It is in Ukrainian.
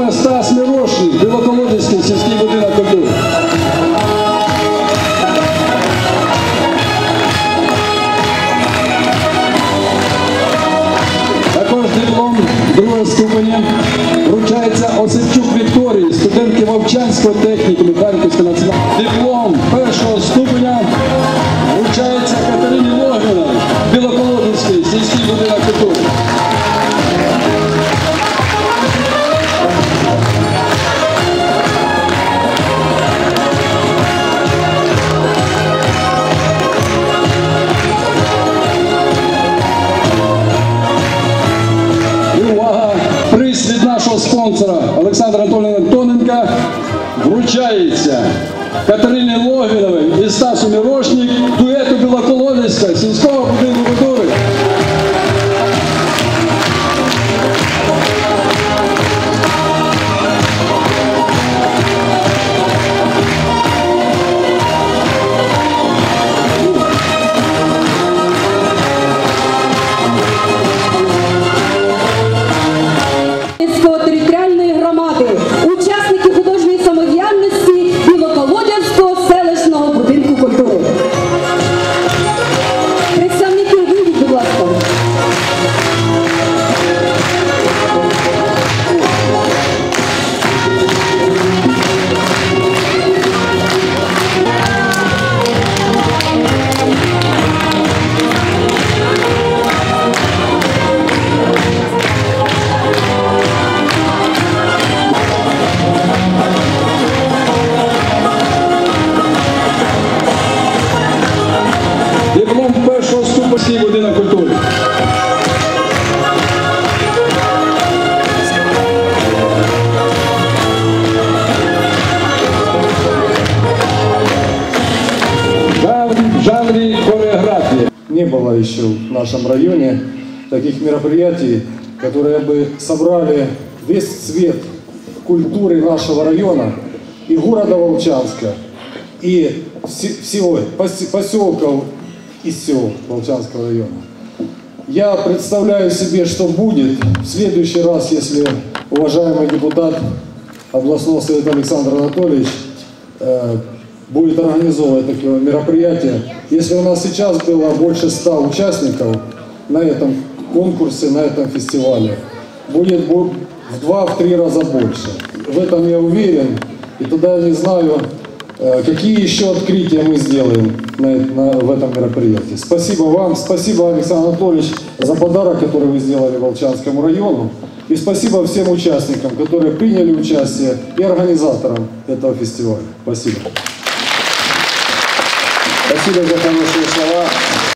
Друге Стас Мирошник, Білоколодецький сільський будинок культури. Також диплом другого ступеня вручається Осипчук Вікторії, студентки Вовчанського технікуму Харківського національного. Диплом першого ступеня вручається Катерині Логвиновій, Білоколодецький сільський будинок культури. Приз від нашого спонсора Олександра Анатолійовича Тоненка вручається Катерині Логвиновій і Стасу Мирошник, дуету Білоколодецька сільського будинку культури. Територіальної громади, учасники художньої самодіяльності Білоколодязького селищного будинку культури. Представники, вийдіть, будь ласка. Диплом першого ступеня будинок культури. В жанре хореографии. Не было еще в нашем районе таких мероприятий, которые бы собрали весь цвет культуры нашего района и города Волчанска, и всего поселков и сел Волчанского района. Я представляю себе, что будет в следующий раз, если уважаемый депутат областного совета Александр Анатольевич будет организовывать такое мероприятие. Если у нас сейчас было больше 100 участников на этом конкурсе, на этом фестивале, будет в 2-3 раза больше. В этом я уверен. И тогда не знаю, какие еще открытия мы сделаем в этом мероприятии. Спасибо вам, спасибо, Александр Анатольевич, за подарок, который вы сделали Волчанскому району. И спасибо всем участникам, которые приняли участие, и организаторам этого фестиваля. Спасибо. Спасибо за хорошие слова.